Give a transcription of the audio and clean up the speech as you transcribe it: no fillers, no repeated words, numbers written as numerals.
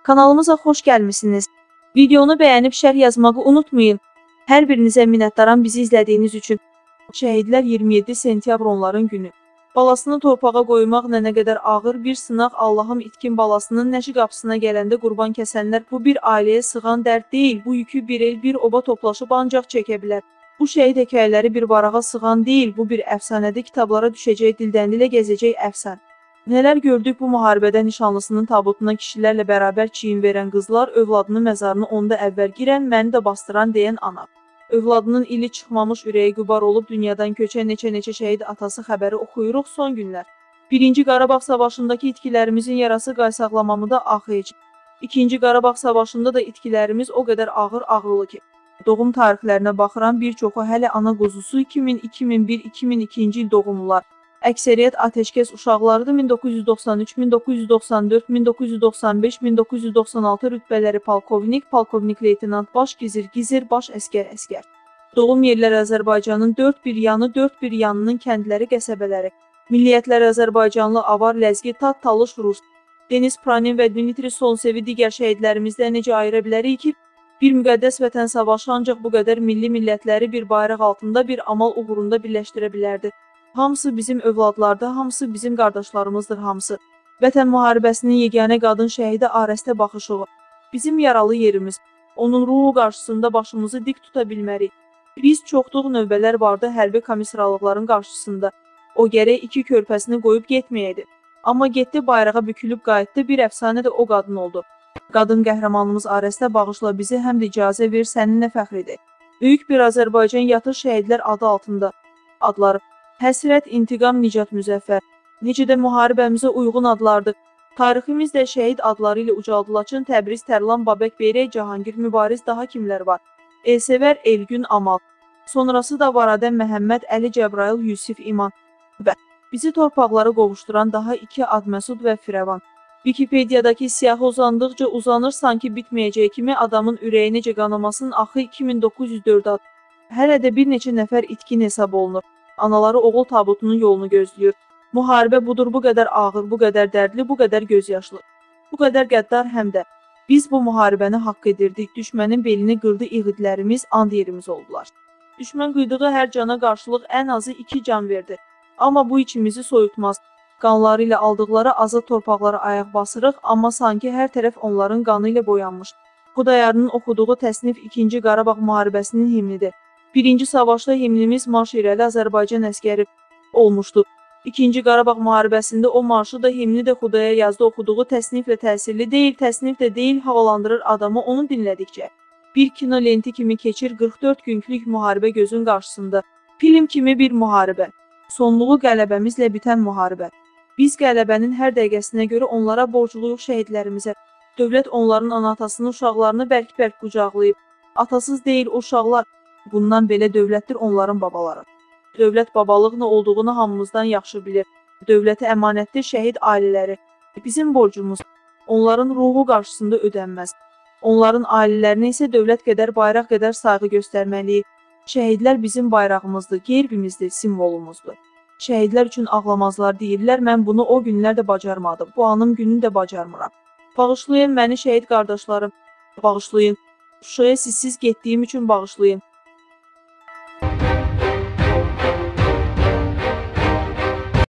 Kanalımıza xoş gəlmisiniz. Videonu bəyənib şərh yazmağı unutmayın. Hər birinizə minnətdaram bizi izlədiyiniz üçün. Şəhidlər 27 sentyabr onların günü. Balasını torpağa qoymaq nə qədər ağır bir sınaq, Allahım itkin balasının nəşi qapısına gələndə qurban kəsənlər, bu bir ailəyə sığan dərd deyil, bu yükü bir el, bir oba toplaşıb ancaq çəkə bilər. Bu şəhid hekayələri bir varağa sığan deyil, bu bir əfsanədir, kitablara düşəcək, dildən dilə gəzəcək əfsan. Nələr gördük bu müharibədə nişanlısının tabutuna kişilərlə bərabər çiyin verən qızlar, övladının məzarını onda əvvəl girən, məni də bastıran deyən ana. Övladının ili çıxmamış ürəyi qübar olub dünyadan köçən neçə şəhid atası xəbəri oxuyuruq son günlər. 1-ci Qarabağ savaşındakı itkilərimizin yarası qaysaqlamamı da axıyıcı. 2-ci Qarabağ savaşında da itkilərimiz o qədər ağır-ağrılı ki. Doğum tarixlərinə baxıram, bir çoxu hələ ana quzusu 2000, 2001, 2002-ci il doğumlular. Əksəriyyət atəşkəs uşaqlarıdır, 1993, 1994, 1995, 1996 rütbələri polkovnik, leytenant, baş gizir, baş əskər. Doğum yerləri Azərbaycanın dörd bir yanının kəndləri, qəsəbələri. Milliyyətlər Azərbaycanlı, Avar, Ləzgi, Tat, Talış, Rus. Deniz Pranin və Dmitri Solsevi digər şəhidlərimizdə necə ayıra bilərik ki, bir müqəddəs vətən savaşı ancaq bu qədər milli millətləri bir bayraq altında bir amal uğrunda birləşdirə bilərdi. Hamısı bizim övladlardır, hamısı bizim qardaşlarımızdır, hamısı. Vətən müharibəsinin yeganə qadın şəhidi Arəstə Baxışova. Bizim yaralı yerimiz. Onun ruhu qarşısında başımızı dik tuta bilmərik. Biz çoxluq növbələr vardı hərbi komissarlıqların qarşısında. O gərək 2 körpəsini qoyub getməyəydi. Amma getdi, bayrağa bükülüb qayıtdı, bir əfsanə də o qadın oldu. Qadın qəhrəmanımız Arəstə Bağışla bizi həm də icazə ver, səninlə fəxr edək. Böyük bir Azərbaycan yatır şəhidlər adı altında. Adları Həsrət, İntiqam, Nicat, Müzəffər. Necə də müharibəmizə uyğun adlardır. Tariximiz də şəhid adları ilə ucaldı. Laçın, Təbriz, Tərlan, Babək, Beyrək, Cahangir, Mübariz, daha kimlər var? Elsevər, Elgün, Amal. Sonrası da var Adəm, Məhəmməd, Əli, Cəbrail, Yusif, İman. Və bizi torpaqlara qovuşduran daha 2 ad Məsud və Firəvan. Wikipediyadakı siyahı uzandıqca uzanır, sanki bitməyəcək kimi adamın ürəyi necə qanamasın, axı 2904 ad. Hələ də bir neçə nəfər itkin hesab olunur. Anaları oğul tabutunun yolunu gözləyir. Müharibə budur, bu qədər ağır, bu qədər dərdli, bu qədər gözyaşlı. Bu qədər qəddar həm də. Biz bu müharibəni haqq edirdik, düşmənin belini qırdı iğidlərimiz, and yerimiz oldular. Düşmən qıydığı hər cana qarşılıq ən azı 2 can verdi. Amma bu içimizi soyutmaz. Qanları ilə aldıqları azad torpaqlara ayaq basırıq, amma sanki hər tərəf onların qanı ilə boyanmış. Xudayarının oxuduğu təsnif 2-ci Qarabağ müharibəsinin himnidir. 1-ci savaşda himnimiz marş irəli Azərbaycan əskəri olmuşdu. 2-ci Qarabağ müharibəsində o marşı da himni də Xudayar yazdı, oxuduğu təsniflə təsirli deyil, təsnif də deyil, havalandırır adamı onu dinlədikcə. Bir kino lenti kimi keçir 44 günlük müharibə gözün qarşısında. Film kimi bir müharibə. Sonluğu qələbəmizlə bitən müharibə. Biz qələbənin hər dəqiqəsinə görə onlara borcluyuq şəhidlərimizə. Dövlət onların ana-atasını, uşaqlarını bərk-bərk qucaqlayıb. Atasız deyil uşaqlar. Bundan belə dövlətdir onların babaları. Dövlət babalıq nə olduğunu hamımızdan yaxşı bilir. Dövlətə əmanətdir şəhid ailələri. Bizim borcumuz onların ruhu qarşısında ödənməz. Onların ailələrinə isə dövlət qədər, bayraq qədər sayğı göstərməliyik. Şəhidlər bizim bayrağımızdır, gerbimizdir, simvolumuzdur. Şəhidlər üçün ağlamazlar deyirlər, mən bunu o günlər də bacarmadım, bu anım günü də bacarmıram. Bağışlayın məni şəhid qardaşlarım, bağışlayın. Şuşaya sizsiz getdiyim üçün bağışlayın.